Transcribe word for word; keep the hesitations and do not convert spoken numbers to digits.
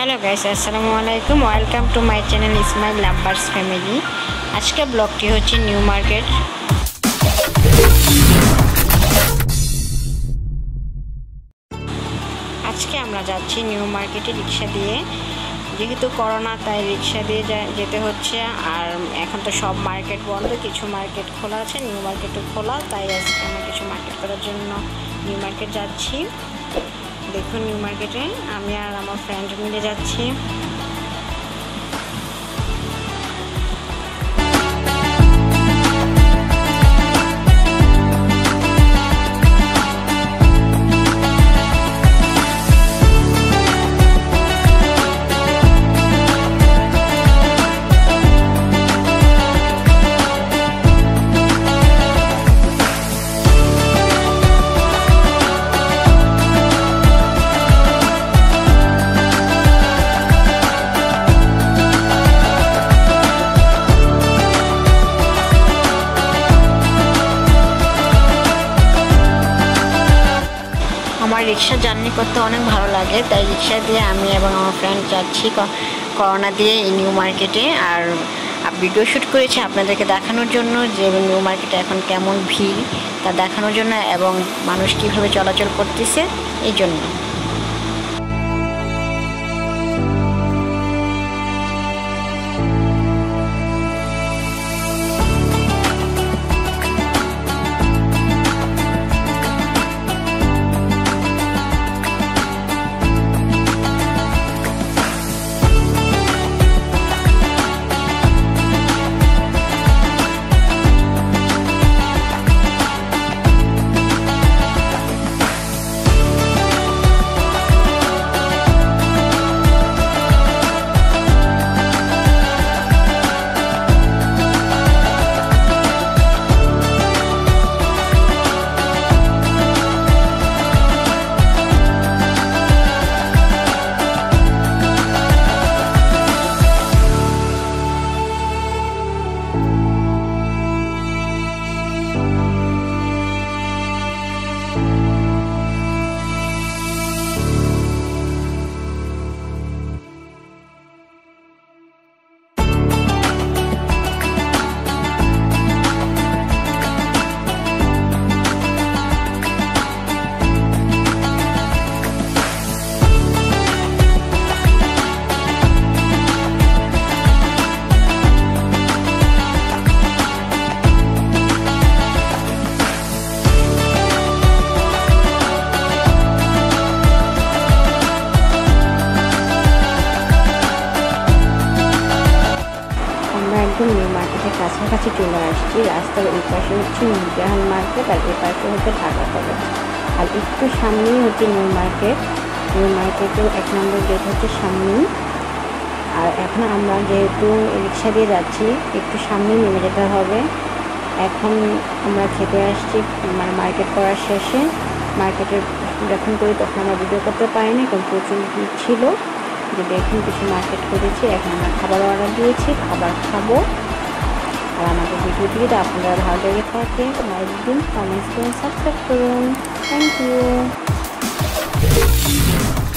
Hello guys अस्सलामु आलैकुम welcome to my channel is my lovebirds family. आज के ब्लॉगटी होच्छे न्यू मार्केट। आज के आमरा जाচ্ছি न्यू मार्केटे रिक्शा दिए, जेहेतु करोना ताई रिक्शा दिए जेते होच्छे। আর এখন তো সব মার্কেট বন্ধ, কিছু মার্কেট খোলা আছে, নিউ মার্কেটও খোলা, তাই আজকে আমরা কিছু মার্কেট করার জন্য নিউ মার্কেট যাচ্ছি। দেখুন নিউ মার্কেটে আমি আর আমার ফ্রেন্ড মিলে যাচ্ছি। আমার রিক্সা জার্নি করতে অনেক ভালো লাগে, তাই রিক্সা দিয়ে আমি এবং আমার ফ্রেন্ড যাচ্ছি করোনা দিয়ে এই নিউ মার্কেটে। আর ভিডিও শ্যুট করেছি আপনাদেরকে দেখানোর জন্য যে নিউ মার্কেটে এখন কেমন ভিড় তা দেখানোর জন্য, এবং মানুষ কীভাবে চলাচল করতেছে এই জন্য। নিউ মার্কেটের কাছাকাছি চলে আসছি। রাস্তার এই পাশে হচ্ছে নুরজাহান মার্কেট আর এই পাশে হচ্ছে ঢাকা কলেজ, আর একটু সামনেই হচ্ছে নিউ মার্কেট। নিউ মার্কেটের এক নম্বর গেট হচ্ছে সামনেই। আর এখন আমরা যেহেতু রিক্সা দিয়ে যাচ্ছি, একটু সামনেই নেমে যেতে হবে। এখন আমরা খেতে আসছি, মানে মার্কেট করার শেষে। মার্কেটের যখন করি তখন আমরা ভিডিও করতে পারিনি, কারণ প্রচুর ভিড় ছিল। যে দেখুন কিছু মার্কেট করেছি, এখন আমরা খাবার অর্ডার দিয়েছি, খাবার খাবো। আর আমাদের ভিডিওটি যদি আপনারা ভালো লেগে থাকে লাইক দিন, কমেন্টস করুন, সাবস্ক্রাইব করুন। Thank you.